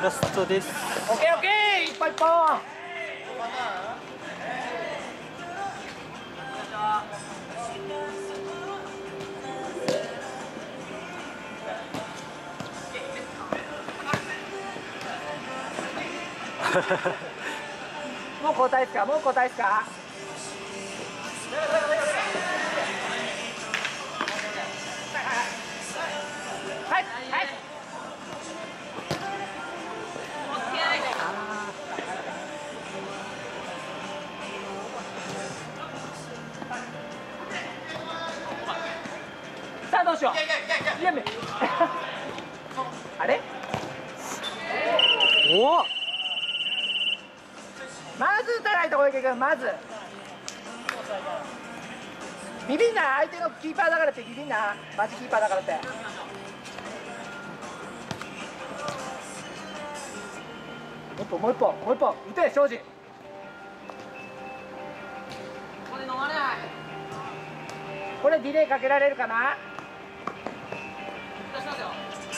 ラストです。 オッケーオッケー、一本一本。もう交代ですか、もう交代ですか。はいはい。さあどうしよう。いやめ。あれ？ おお。 まず打たないと小池君、まずビビんな、相手のキーパーだからってビビんな、マジキーパーだからって。もう一本もう一本もう一本打て庄司。これ飲まれない。これディレイかけられるかな。出しますよ。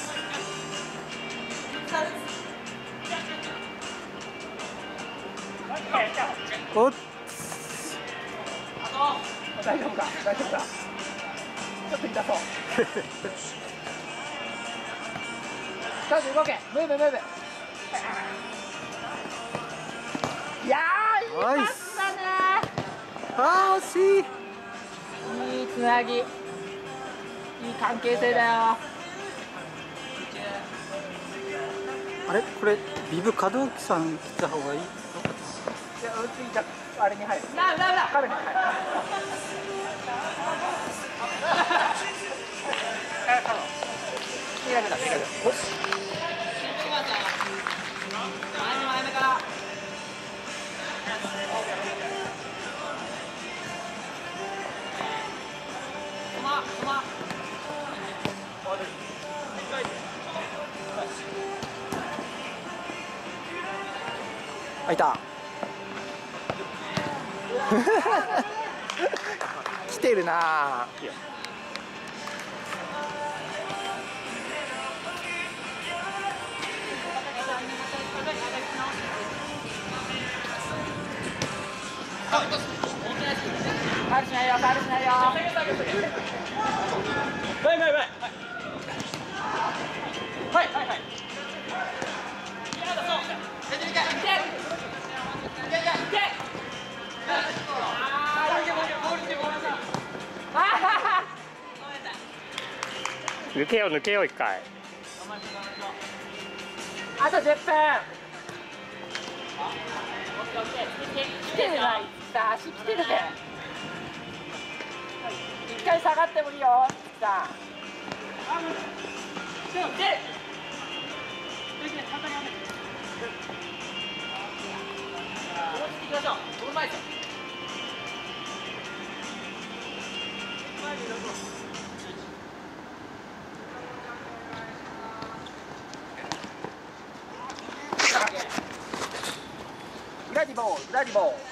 おっ。 大丈夫か大丈夫か。ちょっと痛そう。庄司動け、ムーブムーブ。いやー、いいパスだね。 あー、惜しい。 いいつなぎ、いい関係性だよ。 あれ、これビブ門脇さん来た方がいい。 いや、うちじゃあれに入る。な、カメラに入る。いいだけだ、いいだけだ。よし。 あ、いた。 来てるな。ファウルしないよ、ファウルしないよ。はいはいはい。はいはいはい。 抜けよう抜けよう一回。 あと10分。来てるな、足来てるね。一回下がってもいいよ、さあ。裏にボール、裏にボール。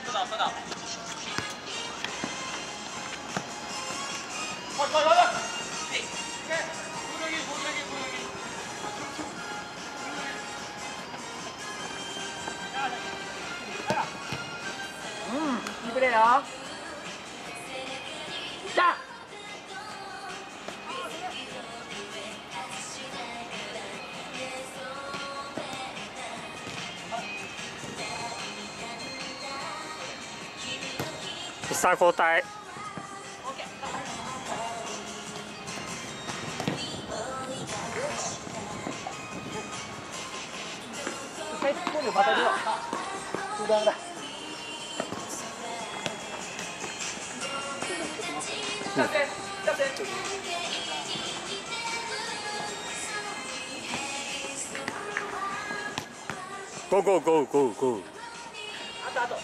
いいプレーよ。来た。 さあ交代。 また出よう。だ。 ゴーゴーゴーゴーゴー。 あと。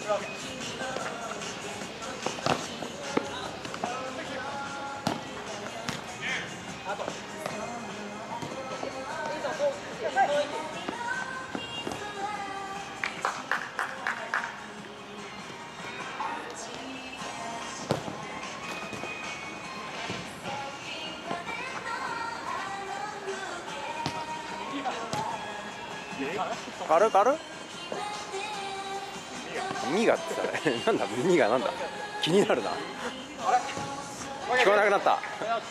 軽い軽いミガってさ、なんだミニがなんだ気になるな。聞こえなくなった。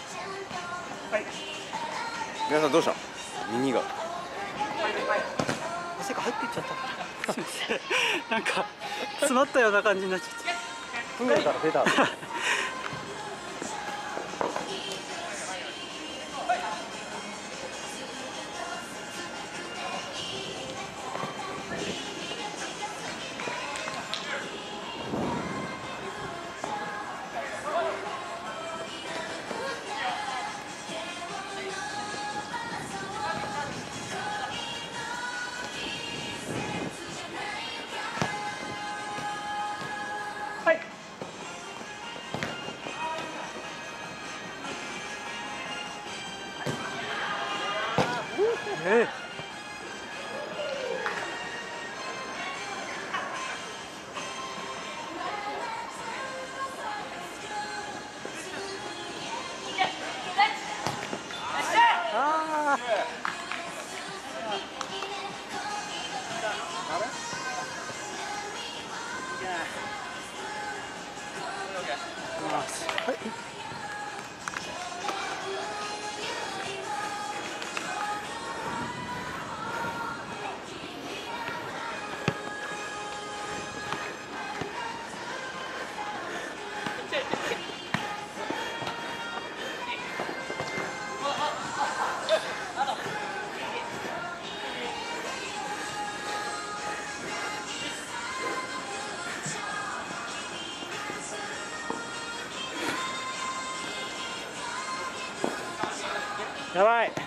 皆さんどうしたの？ミニが汗が入っていっちゃったなんか詰まったような感じになっちゃったプールから出たやばい。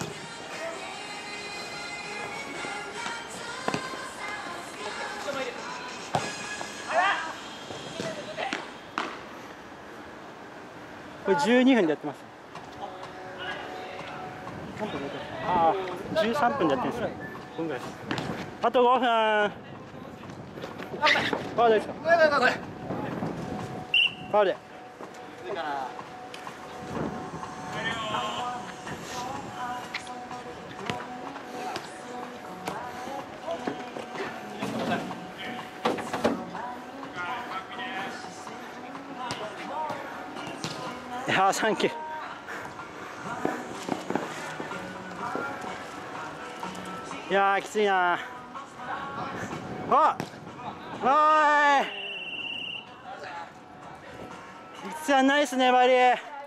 これ12分でやってます。ああ、13分でやってるんですね。5分ぐらいです。あと5分。あ、大丈夫ですか。ファウルで。いやー、サンキュー。いやー、きついなー。あ、おーい。いつはナイス粘り。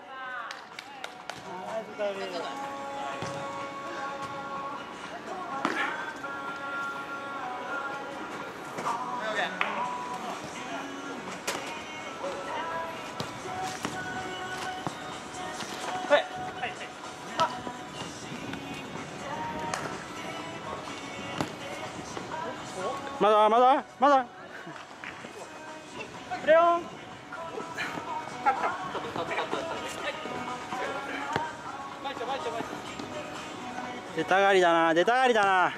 まだまだまだレオン出たがりだな、出たがりだな。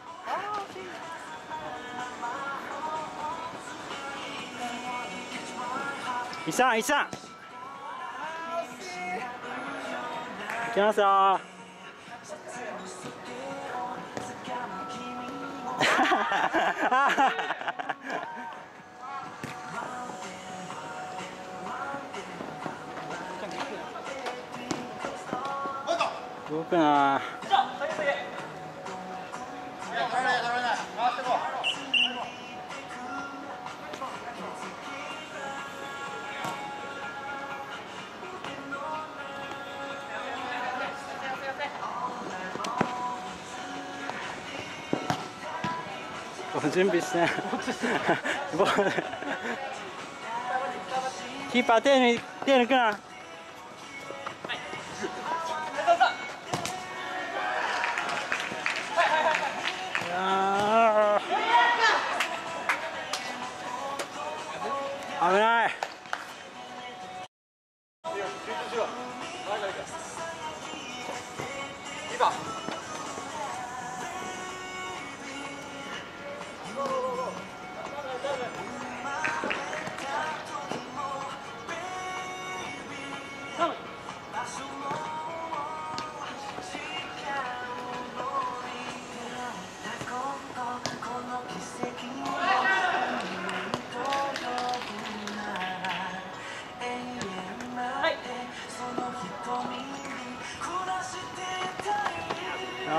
いさんいさんいきますよ動くな。準備してキーパー手抜くな。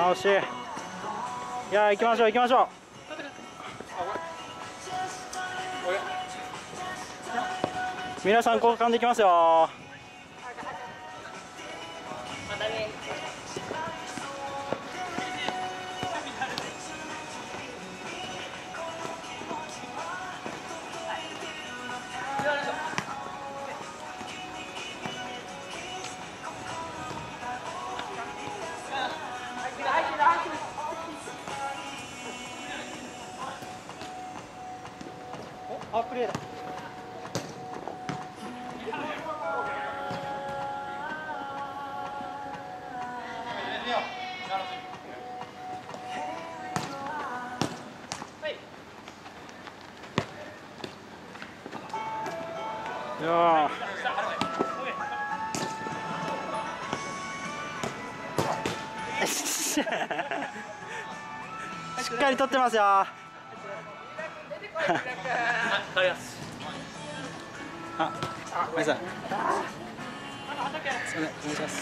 惜しい。いやー、行きましょう行きましょう。皆さん交換できますよ。あ、プレーだ。いやしっかり取ってますよ。あ、ごめんなさい。すみません、お願いします。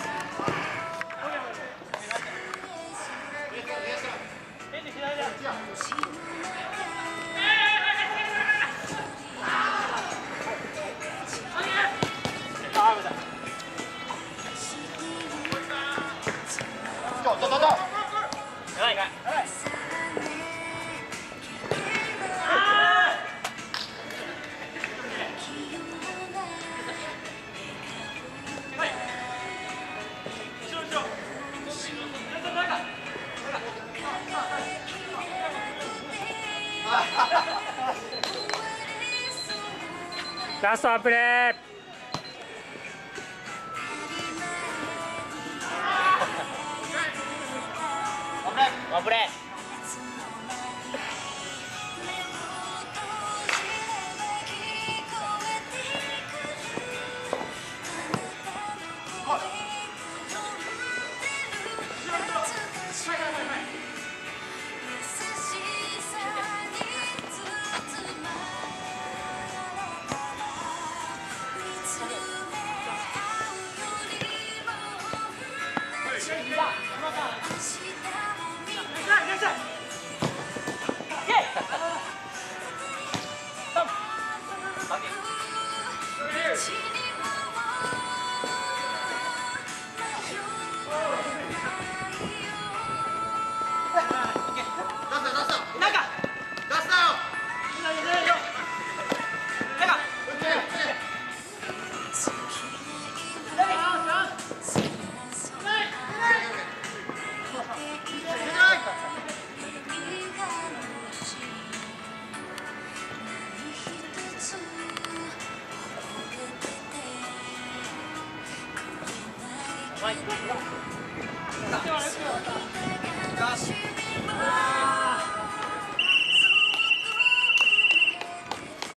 ラストワンプレー。 ワンプレー。はい。